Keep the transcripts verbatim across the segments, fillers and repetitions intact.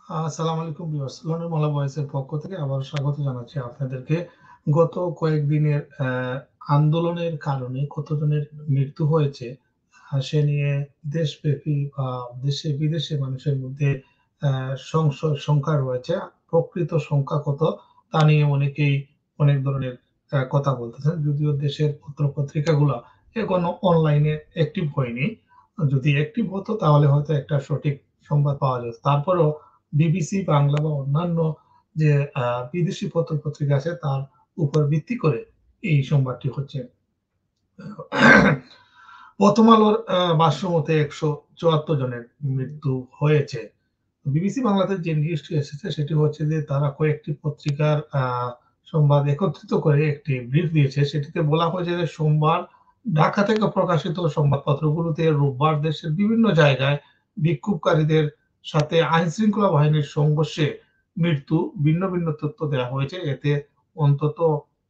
আসসালামু আলাইকুম viewers. London মালা ভয়েসের পক্ষ থেকে আবারও স্বাগত জানাচ্ছি আপনাদেরকে। গত কয়েকদিনের অ্যা আন্দোলনের কারণে কতজনের মৃত্যু হয়েছে, আ সে নিয়ে দেশব্যাপী বা দেশে বিদেশে মানুষের মধ্যে অ্যা সংশয় সংখ্যা রয়েছে। প্রকৃত সংখ্যা কত তা নিয়ে অনেকেই অনেক ধরনের অ্যা কথা বলতেছেন। যদিও দেশের পত্র-পত্রিকাগুলা এখনো অনলাইনে অ্যাক্টিভ হয়নি। যদি অ্যাক্টিভ হতো তাহলে হয়তো একটা সঠিক সংবাদ পাওয়া যেত। তারপরেও বিবিসি বাংলা বা অন্যান্য যে আ বিদেশি পত্র-পত্রিকা আছে তার উপর ভিত্তি করে এই সংবাদটি হচ্ছে। প্রথম আলোর আ ভাষ্যমতে একশো চুয়াত্তর জনের মৃত্যু হয়েছে। বিবিসি বাংলাতে যে নিউজটি এসেছে সেটি হচ্ছে যে তারা কয়েকটি পত্রিকার আ সংবাদ একত্রিত করে একটি ব্রিফ দিয়েছে। সেটিতে বলা হয়েছে যে সোমবার ঢাকা থেকে প্রকাশিত সংবাদপত্রগুলোতে রোববার দেশের বিভিন্ন জায়গায় বিক্ষোভকারীদের সাথে আইনশৃঙ্খলা বাহিনীর সংঘর্ষে মৃত্যু ভিন্ন, ভিন্ন তথ্য দেয়া হয়েছে। এতে অন্তত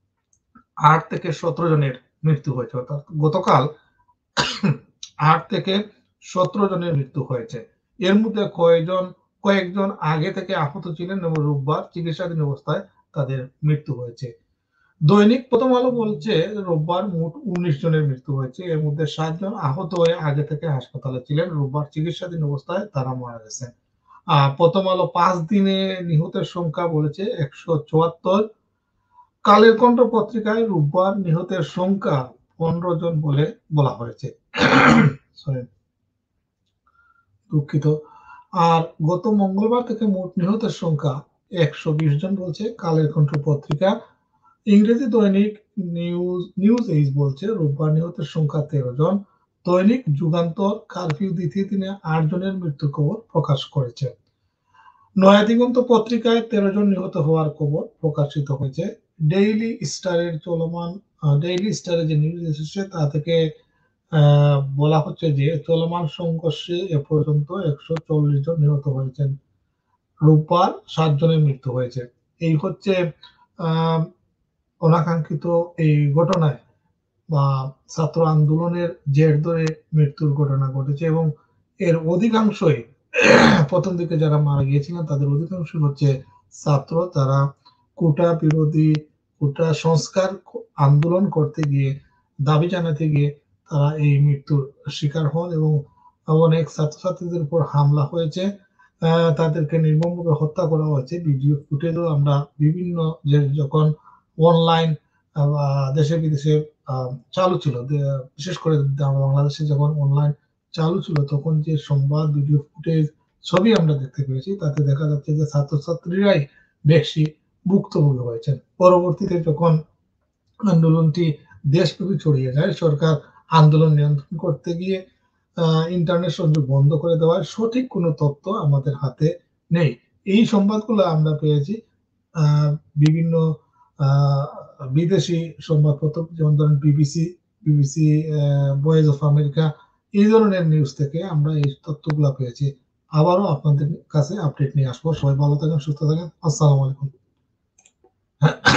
আট থেকে সতেরো জনের মৃত্যু হয়েছে। অর্থাৎ গতকাল আট থেকে সতেরো জনের মৃত্যু হয়েছে। এর মধ্যে কয়েকজন কয়েকজন আগে থেকে আহত ছিলেন এবং রোববার চিকিৎসাধীন অবস্থায় তাদের মৃত্যু হয়েছে। দৈনিক প্রথম আলো বলছে রোববার মোট উনিশ জনের মৃত্যু হয়েছে। এর মধ্যে সাত জন আহত হয়ে আগে থেকে হাসপাতালে ছিলেন। রোববার চিকিৎসাধীন অবস্থায় তারা মারা গেছেন। আ প্রথম আলো পাঁচ দিনে নিহতের সংখ্যা বলেছে একশো চুয়াত্তর। কালের কণ্ঠ পত্রিকায় রোববার নিহতের সংখ্যা পনেরো জন বলে বলা হয়েছে। সরি। দুঃখিত। আর গত মঙ্গলবার থেকে মোট নিহতের সংখ্যা একশো বিশ জন বলছে কালের কণ্ঠ পত্রিকা। ইংরেজি দৈনিক নিউজ নিউজ এইজ বলছে রোববার নিহতের সংখ্যা তেরো জন। দৈনিক যুগান্তর কারফিউ দ্বিতীয় দিনে আট জনের মৃত্যুর খবর প্রকাশ করেছে। নয়াদিগন্ত পত্রিকায় তেরো জন নিহত হওয়ার খবর প্রকাশিত হয়েছে। ডেইলি স্টারের চলমান আ ডেইলি স্টারে যে নিউজ এসেছে তা থেকে আ বলা হচ্ছে যে চলমান সংঘর্ষে এ পর্যন্ত একশো চল্লিশ জন নিহত হয়েছেন। রোববার সাত জনের মৃত্যু হয়েছে। এই হচ্ছে আ অনাকাঙ্ক্ষিত এই ঘটনায় বা ছাত্র আন্দোলনের জের ধরে মৃত্যুর ঘটনা ঘটেছে এবং এর অধিকাংশই প্রথম দিকে যারা মারা গিয়েছিলেন তাদের অধিকাংশই হচ্ছে ছাত্র। তারা কোটা বিরোধী, কোটা সংস্কার ক আন্দোলন করতে গিয়ে, দাবি জানাতে গিয়ে তারা এই মৃত্যুর শিকার হন এবং অনেক ছাত্রছাত্রীদের উপর হামলা হয়েছে। আ তাদেরকে নির্মমভাবে হত্যা করা হয়েছে। ভিডিও ফুটেজও আমরা বিভিন্ন যে যখন অনলাইন আ বা দেশে বিদেশে আ চালু ছিল। দে বিশেষ করে দা বাংলাদেশে যখন অনলাইন চালু ছিল তখন যে সংবাদ, ভিডিও ফুটেজ, ছবি আমরা দেখতে পেয়েছি তাতে দেখা যাচ্ছে যে ছাত্রছাত্রীরাই বেশি ভুক্তভোগী হয়েছেন। পরবর্তীতে যখন আন্দোলনটি দেশব্যাপী ছড়িয়ে যায়, সরকার আন্দোলন নিয়ন্ত্রণ করতে গিয়ে আ ইন্টারনেট সংযোগ বন্ধ করে দেওয়ার সঠিক কোনো তথ্য আমাদের হাতে নেই। এই সংবাদগুলো আমরা পেয়েছি আ বিভিন্ন আ বিদেশি সংবাদপত্র যেমন ধরেন BBC, BBC a voice of America এই ধরনের নিউজ থেকে আমরা এই তথ্যগুলা পেয়েছি। আবারও আপনাদের কাছে আপডেট নিয়ে আসবো। সবাই ভালো থাকেন, সুস্থ থাকেন। আসসালামু আলাইকুম।